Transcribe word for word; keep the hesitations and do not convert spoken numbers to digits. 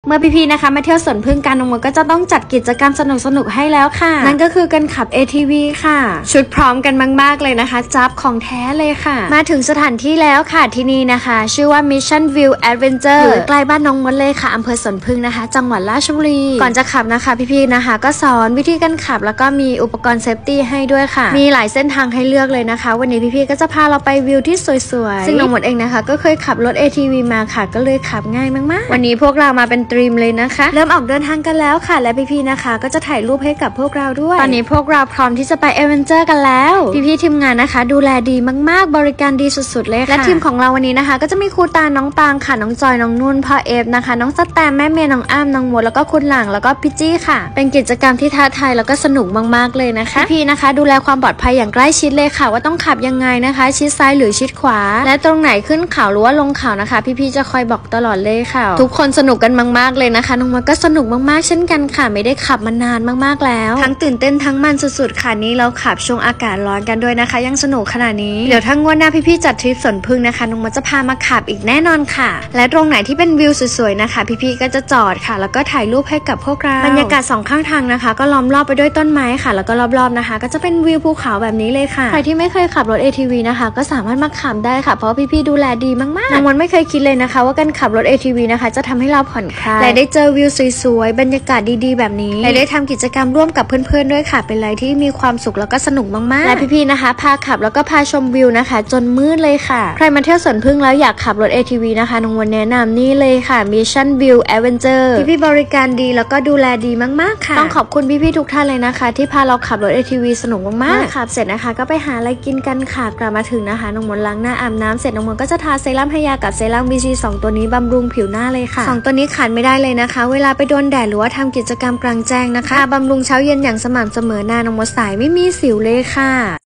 เมื่อพี่ๆนะคะมาเที่ยวสวนพึ่งกันน้องมดก็จะต้องจัดกิจกรรมสนุกๆให้แล้วค่ะนั่นก็คือการขับ เอ ที วี ค่ะชุดพร้อมกันมากๆเลยนะคะจับของแท้เลยค่ะมาถึงสถานที่แล้วค่ะที่นี่นะคะชื่อว่า Mission View Adventure อยู่ใกล้บ้านน้องมดเลยค่ะอำเภอสวนพึ่งนะคะจังหวัดราชบุรีก่อนจะขับนะคะพี่ๆนะคะก็สอนวิธีการขับแล้วก็มีอุปกรณ์เซฟตี้ให้ด้วยค่ะมีหลายเส้นทางให้เลือกเลยนะคะวันนี้พี่ๆก็จะพาเราไปวิวที่สวยๆซึ่งน้องมดเองนะคะก็เคยขับรถ เอ ที วี มาค่ะก็เลยขับง่ายมากๆวันนี้พวกเรามาเป็นทีมเลยนะคะเริ่มออกเดินทางกันแล้วค่ะและพี่ๆนะคะก็จะถ่ายรูปให้กับพวกเราด้วยตอนนี้พวกเราพร้อมที่จะไปเอเวนเจอร์กันแล้วพี่ๆทีมงานนะคะดูแลดีมากๆบริการดีสุดๆเลยค่ะและทีมของเราวันนี้นะคะก็จะมีครูตาน้องปางค่ะน้องจอยน้องนุ่นพ่อเอฟนะคะน้องสแตมแม่เมย์น้องอ้ามน้องมดแล้วก็คุณหลังแล้วก็พี่จี้ค่ะเป็นกิจกรรมที่ท้าทายแล้วก็สนุกมากๆเลยนะคะพี่ๆนะคะดูแลความปลอดภัยอย่างใกล้ชิดเลยค่ะว่าต้องขับยังไงนะคะชิดซ้ายหรือชิดขวาและตรงไหนขึ้นเขาหรือว่าลงเขานะคะพี่ๆจะคอยบอกตลอดเลยค่ะทุกคนสนุกกันมากๆเลยนะคะน้องมดก็สนุกมากๆเช่นกันค่ะไม่ได้ขับมานานมากๆแล้วทั้งตื่นเต้นทั้งมันสุดๆค่ะนี้เราขับช่วงอากาศร้อนกันด้วยนะคะยังสนุกขนาดนี้เดี๋ยวถ้างวดหน้าพี่ๆจัดทริปสวนพึ่งนะคะน้องมดจะพามาขับอีกแน่นอนค่ะและตรงไหนที่เป็นวิวสวยๆนะคะพี่ๆก็จะจอดค่ะแล้วก็ถ่ายรูปให้กับพวกเราบรรยากาศสองข้างทางนะคะก็ล้อมรอบไปด้วยต้นไม้ค่ะแล้วก็รอบๆนะคะก็จะเป็นวิวภูเขาแบบนี้เลยค่ะใครที่ไม่เคยขับรถ เอ ที วี นะคะก็สามารถมาขับได้ค่ะเพราะพี่ๆดูแลดีมากๆน้องมดไม่เคยคิดเลยนะคะว่าการขับรถ เอ ที วี นะคะจะทำให้เราผ่อนคลายและได้เจอวิวสวยๆบรรยากาศดีๆแบบนี้และได้ทำกิจกรรมร่วมกับเพื่อนๆด้วยค่ะเป็นอะไรที่มีความสุขแล้วก็สนุกมากๆและพี่ๆนะคะพาขับแล้วก็พาชมวิวนะคะจนมืดเลยค่ะใครมาเที่ยวสวนพึ่งแล้วอยากขับรถ เอ ที วี นะคะน้องมดแนะนำนี่เลยค่ะ Mission View Adventure พี่ๆบริการดีแล้วก็ดูแลดีมากๆค่ะต้องขอบคุณพี่ๆทุกท่านเลยนะคะที่พาเราขับรถ เอ ที วี สนุกมากๆขับเสร็จนะคะก็ไปหาอะไรกินกันค่ะกลับมาถึงนะคะน้องมดล้างหน้าอาบน้ำเสร็จน้องมดก็จะทาเซรั่มให้ยากับเซรั่ม บี ซี สองตัวนี้บำรุงผิวหน้าเลยค่ะสองตัวนี้ขาดไม่ได้เลยนะคะเวลาไปโดนแดดหรือว่าทำกิจกรรมกลางแจ้งนะคะบำรุงเช้าเย็นอย่างสม่ำเสมอหน้าน้องมดใสไม่มีสิวเลยค่ะ